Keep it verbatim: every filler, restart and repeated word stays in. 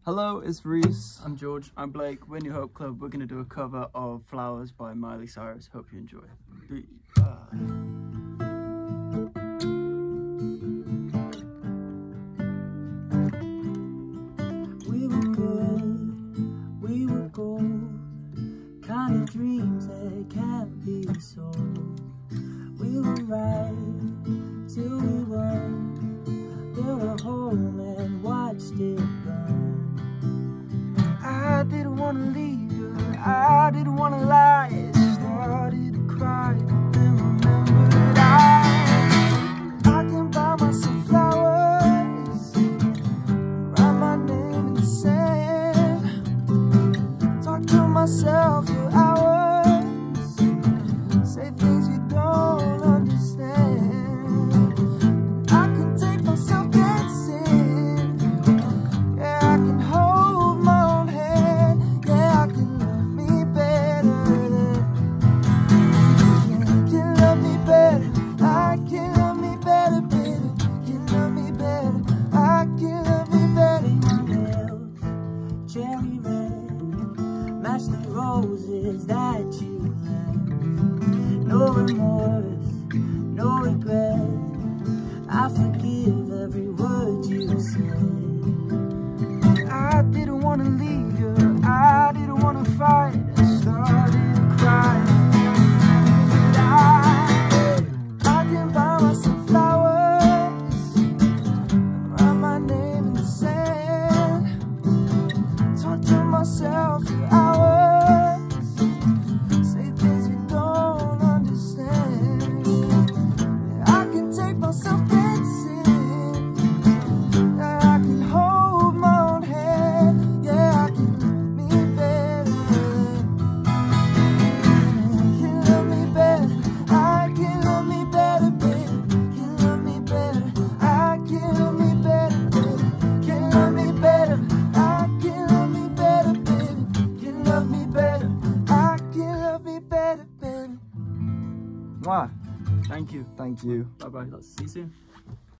Hello, it's Reese. I'm George. I'm Blake. We're New Hope Club. We're going to do a cover of Flowers by Miley Cyrus. Hope you enjoy. Three, uh... We were good, we were gold, kind of dreams that can't be sold. We were right till we weren't, built a home and watched it burn. I didn't want to leave you, I didn't want to lie. Started to cry, then remembered I I can buy myself flowers, write my name in the sand, talk to myself for hours, say things you don't understand. I can take myself dancing, yeah, I can hold my own hand, yeah, I can love me better than, yeah, can love me better, I can love me better, baby, can love me better, I can love me better. Your nails, cherry red, match the roses that you left. No remorse, no regret, I forgive every word you said. I didn't want to leave you, I didn't want to fight, I started to cry. But I, I can buy myself flowers, write my name in the sand, talk to myself for hours, say things you don't understand. I can take myself dancing, yeah, I can hold my own hand, yeah, I can love me better, can love me better, I can love me better, baby, can love me better, I can love me better, baby, can love me better, I can love me better, baby, can love me better, I can love me better, baby. Mwah. Thank you. Thank you. Bye bye. Let's see you soon.